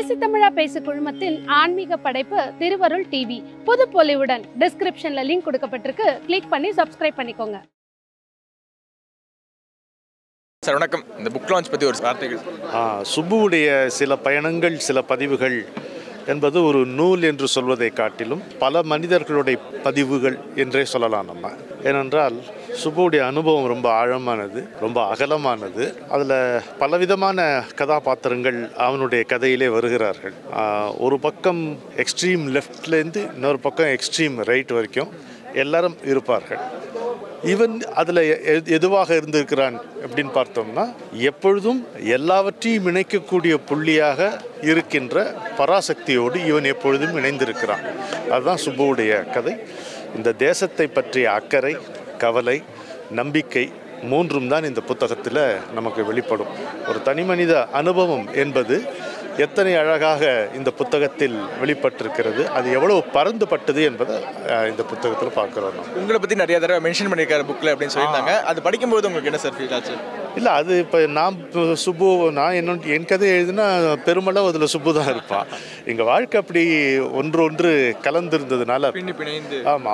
பேசி தமிழா பேசு குழுமத்தின் ஆன்மீக படைப்பு திருவருள் டிவி புது பொலிவுடன் டிஸ்கிரிப்ஷன்ல லிங்க் கொடுக்கப்பட்டிருக்கு. கிளிக் பண்ணி சப்ஸ்கிரைப் பண்ணிக்கோங்க. சார் வணக்கம். இந்த புக் லான்ச் பற்றி ஒரு வார்த்தைகள். சுப்புவுடைய சில பயணங்கள் சில பதிவுகள் என்பது ஒரு நூல் என்று சொல்வதை காட்டிலும் பல மனிதர்களுடைய பதிவுகள் என்றே சொல்லலாம் நம்ம. ஏனென்றால் சுப்புவுடைய அனுபவம் ரொம்ப ஆழமானது, ரொம்ப அகலமானது. அதில் பலவிதமான கதாபாத்திரங்கள் அவனுடைய கதையிலே வருகிறார்கள். ஒரு பக்கம் எக்ஸ்ட்ரீம் லெஃப்ட்லேருந்து இன்னொரு பக்கம் எக்ஸ்ட்ரீம் ரைட் வரைக்கும் எல்லாரும் இருப்பார்கள். ஈவன் அதில் எதுவாக இருந்திருக்கிறான் அப்படின்னு பார்த்தோம்னா எப்பொழுதும் எல்லாவற்றையும் இணைக்கக்கூடிய புள்ளியாக இருக்கின்ற பராசக்தியோடு இவன் எப்பொழுதும் இணைந்திருக்கிறான். அதுதான் சுப்புவுடைய கதை. இந்த தேசத்தை பற்றிய அக்கறை, கவலை, நம்பிக்கை மூன்றும் தான் இந்த புத்தகத்தில் நமக்கு வெளிப்படும். ஒரு தனி மனித அனுபவம் என்பது எத்தனை அழகாக இந்த புத்தகத்தில் வெளிப்பட்டிருக்கிறது, அது எவ்வளவு பறந்துபட்டது என்பதை இந்த புத்தகத்தில் பார்க்குறோம். உங்களை பற்றி நிறைய தடவை மென்ஷன் பண்ணியிருக்காரு புக்கில் அப்படின்னு சொல்லியிருந்தாங்க. அது படிக்கும்போது உங்களுக்கு என்ன சார் ஃபீல் ஆச்சு? இல்லை, அது இப்போ என் கதை எழுதுனா பெருமளவு அதில் சுப்பு தான் இருப்பான். எங்கள் வாழ்க்கை அப்படி ஒன்று கலந்துருந்ததுனால பிணைந்து. ஆமாம்,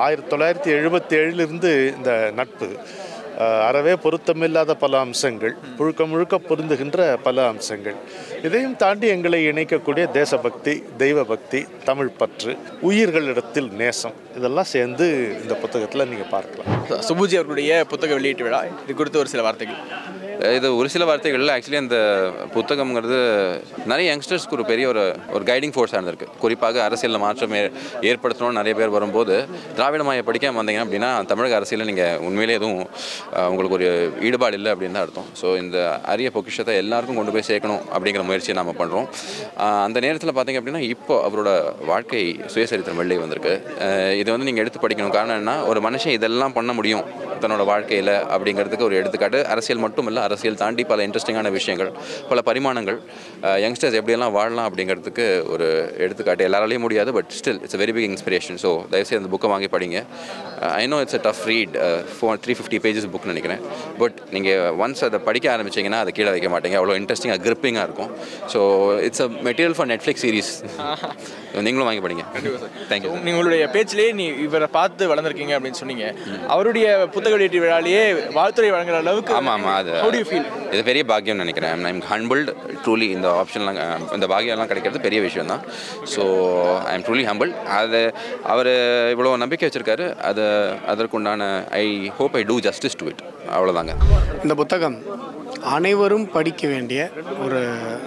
1977 இந்த நட்பு அறவே பொருத்தமில்லாத பல அம்சங்கள், முழுக்க பொருந்துகின்ற பல அம்சங்கள், இதையும் தாண்டி எங்களை இணைக்கக்கூடிய தேசபக்தி, தெய்வ பக்தி, தமிழ் பற்று, உயிர்களிடத்தில் நேசம், இதெல்லாம் சேர்ந்து இந்த புத்தகத்தில் நீங்கள் பார்க்கலாம். சுப்புஜி அவர்களுடைய புத்தக வெளியீட்டு விழா, இது குறித்து ஒரு சில வார்த்தைகள். இது ஒரு சில வார்த்தைகளில் ஆக்சுவலி அந்த புத்தகம்ங்கிறது நிறைய யங்ஸ்டர்ஸ்க்கு ஒரு பெரிய ஒரு கைடிங் ஃபோர்ஸாக இருந்திருக்கு. குறிப்பாக அரசியலில் மாற்றம் ஏற்படுத்தணும்னு நிறைய பேர் வரும்போது திராவிடமாயை படிக்காமல் வந்தீங்க அப்படின்னா தமிழக அரசியலில் நீங்கள் உண்மையிலே எதுவும் உங்களுக்கு ஒரு ஈடுபாடு இல்லை அப்படின்னு தான் அர்த்தம். ஸோ இந்த அரிய பொக்கிஷத்தை எல்லாருக்கும் கொண்டு போய் சேர்க்கணும் அப்படிங்கிற முயற்சியை நாம் பண்ணுறோம். அந்த நேரத்தில் பார்த்தீங்க அப்படின்னா இப்போ அவரோட வாழ்க்கை சுயசரித்திரம் வெளியே வந்திருக்கு. இது நீங்கள் எடுத்து படிக்கணும். காரணம் என்ன, ஒரு மனுஷன் இதெல்லாம் பண்ண முடியும் தன்னோட வாழ்க்கையில் அப்படிங்கிறதுக்கு ஒரு எடுத்துக்காட்டு. அரசியல் மட்டும் இல்லை, அரசியல் தாண்டி பல இன்ட்ரெஸ்டிங்கான விஷயங்கள், பல பரிமாணங்கள், யங்ஸ்டர்ஸ் எப்படியெல்லாம் வாழலாம் அப்படிங்கிறதுக்கு ஒரு எடுத்துக்காட்டு. எல்லாராலையும் முடியாது, but still it's very big inspiration. So தயவுசெய்து அந்த புக்கை வாங்கி படிங்க. I know it's a tough read, 350 pages book நினைக்கிறேன். பட் நீங்கள் ஒன்ஸ் அதை படிக்க ஆரம்பிச்சிங்கன்னா அதை கீழே வைக்க மாட்டீங்க. அவ்வளோ இன்ட்ரெஸ்டிங்காக கிரிப்பிங்காக இருக்கும். So it's a material for Netflix series. நீங்களும் வாங்கி படிங்க. தேங்க்யூ. உங்களுடைய பேச்சிலே இவரை பார்த்து வளர்ந்துருக்கீங்க அப்படின்னு சொன்னீங்க. அவருடைய புத்தக வெளியீட்டு விழாலேயே வாழ்த்துறை வழங்குற அளவுக்கு. ஆமாம், அது இது பெரிய பாக்கியம்னு நினைக்கிறேன். I'm humbled truly. இந்த ஆப்ஷன்லாம், இந்த பாக்கியம்லாம் கிடைக்கிறது பெரிய விஷயம் தான். So I am truly humble. அது அவர் இவ்வளோ நம்பிக்கை வச்சுருக்காரு. அதற்குண்டான I hope I do justice to it. அவ்வளோதாங்க. இந்த புத்தகம் அனைவரும் படிக்க வேண்டிய ஒரு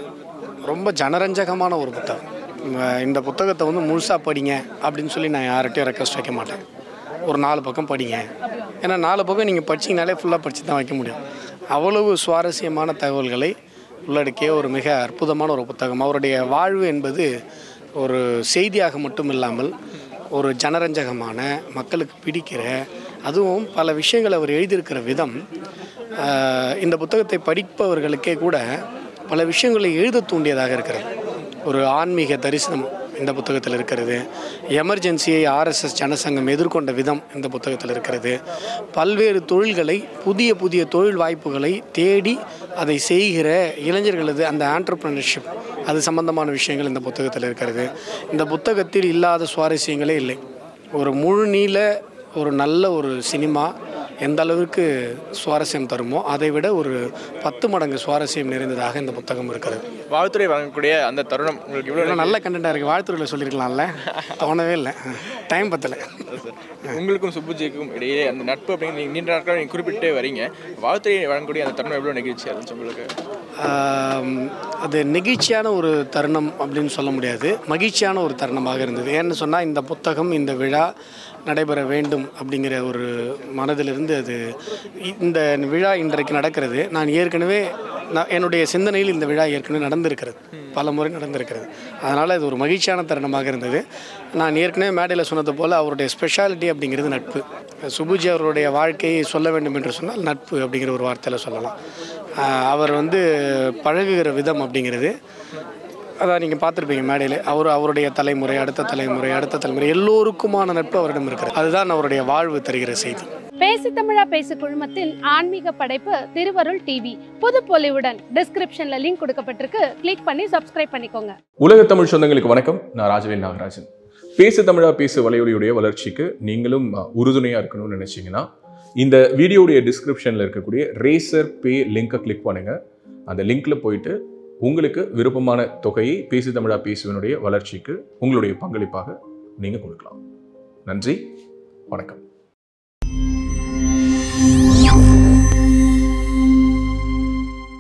ரொம்ப ஜனரஞ்சகமான ஒரு புத்தகம். இந்த புத்தகத்தை முழுசாக படிங்க அப்படின்னு சொல்லி நான் யார்கிட்டையும் ரெக்வஸ்ட் வைக்க மாட்டேன். ஒரு 4 பக்கம் படிங்க. ஏன்னா 4 பக்கம் நீங்கள் படிச்சிங்கனாலே ஃபுல்லாக படித்து தான் வைக்க முடியும். அவ்வளவு சுவாரஸ்யமான தகவல்களை உள்ளடக்கிய ஒரு மிக அற்புதமான ஒரு புத்தகம். அவருடைய வாழ்வு என்பது ஒரு செய்தியாக மட்டும் இல்லாமல் ஒரு ஜனரஞ்சகமான, மக்களுக்கு பிடிக்கிற, அதுவும் பல விஷயங்கள் அவர் எழுதியிருக்கிற விதம், இந்த புத்தகத்தை படிப்பவர்களுக்கே கூட பல விஷயங்களை எழுத தூண்டியதாக இருக்கிறது. ஒரு ஆன்மீக தரிசனம் இந்த புத்தகத்தில் இருக்கிறது. எமர்ஜென்சியை RSS ஜனசங்கம் எதிர்கொண்ட விதம் இந்த புத்தகத்தில் இருக்கிறது. பல்வேறு தொழில்களை, புதிய தொழில் வாய்ப்புகளை தேடி அதை செய்கிற இளைஞர்களது அந்த ஆண்டர்பிரினர்ஷிப், அது சம்பந்தமான விஷயங்கள் இந்த புத்தகத்தில் இருக்கிறது. இந்த புத்தகத்தில் இல்லாத சுவாரஸ்யங்களே இல்லை. ஒரு முழு நீள ஒரு நல்ல ஒரு சினிமா எந்த அளவிற்கு சுவாரஸ்யம் தருமோ அதை விட ஒரு 10 மடங்கு சுவாரஸ்யம் நிறைந்ததாக இந்த புத்தகம் இருக்கிறது. வாழ்த்துறை வழங்கக்கூடிய அந்த தருணம் உங்களுக்கு இவ்வளோ நல்ல கண்டென்ட்டாக இருக்குது. வாழ்த்துறையில் சொல்லியிருக்கலாம்ல, தோணவே இல்லை, டைம் பத்தலை. உங்களுக்கும் சுப்புஜிக்கும் இடையே அந்த நட்பு அப்படின்னு நீண்ட நாட்கள் நீங்கள் குறிப்பிட்டே வரீங்க. வாழ்த்துறை வழங்கக்கூடிய அந்த தருணம் எவ்வளோ நெகிழ்ச்சியாக இருந்துச்சு உங்களுக்கு? அது நெகிழ்ச்சியான ஒரு தருணம் அப்படின்னு சொல்ல முடியாது, மகிழ்ச்சியான ஒரு தருணமாக இருந்தது. ஏன்னு சொன்னால் இந்த புத்தகம், இந்த விழா நடைபெற வேண்டும் அப்படிங்கிற ஒரு மனதிலிருந்து அது இந்த விழா இன்றைக்கு நடக்கிறது. நான் ஏற்கனவே என்னுடைய சிந்தனையில் இந்த விழா ஏற்கனவே நடந்திருக்கிறது, பல முறை நடந்திருக்கிறது. அதனால் இது ஒரு மகிழ்ச்சியான தருணமாக இருந்தது. நான் ஏற்கனவே மேடையில் சொன்னது போல் அவருடைய ஸ்பெஷாலிட்டி அப்படிங்கிறது நட்பு. சுப்புஜி அவருடைய வாழ்க்கையை சொல்ல வேண்டும் என்று சொன்னால் நட்பு அப்படிங்கிற ஒரு வார்த்தையில் சொல்லலாம். அவர் பழகுகிற விதம் அப்படிங்கிறது, அதான் நீங்கள் பார்த்துருப்பீங்க மேடையில், அவருடைய தலைமுறை, அடுத்த தலைமுறை எல்லோருக்குமான நட்பு அவரிடம் இருக்கிறது. அதுதான் அவருடைய வாழ்வு தருகிற செய்தி. பேசி தமிழா பேசு குழுமத்தின் ஆன்மீக படைப்பு திருவருள் டிவி. புது பொலிவுடன் டிஸ்கிரிப்ஷன்ல லிங்க் கொடுக்கப்பட்டிருக்கு. கிளிக் பண்ணி சப்ஸ்கிரைப் பண்ணிக்கோங்க. உலக தமிழ் சொந்தங்களுக்கு வணக்கம். நான் ராஜவேல் நாகராஜன். பேசு தமிழா பேசு வலையொலியுடைய வளர்ச்சிக்கு நீங்களும் உறுதுணையாக இருக்கணும்னு நினச்சிங்கன்னா இந்த வீடியோடைய டிஸ்கிரிப்ஷனில் இருக்கக்கூடிய ரேசர் பே லிங்கை கிளிக் பண்ணுங்கள். அந்த லிங்க்கில் போயிட்டு உங்களுக்கு விருப்பமான தொகையை பேசு தமிழா பேசுவனுடைய வளர்ச்சிக்கு உங்களுடைய பங்களிப்பாக நீங்கள் கொடுக்கலாம். நன்றி, வணக்கம்.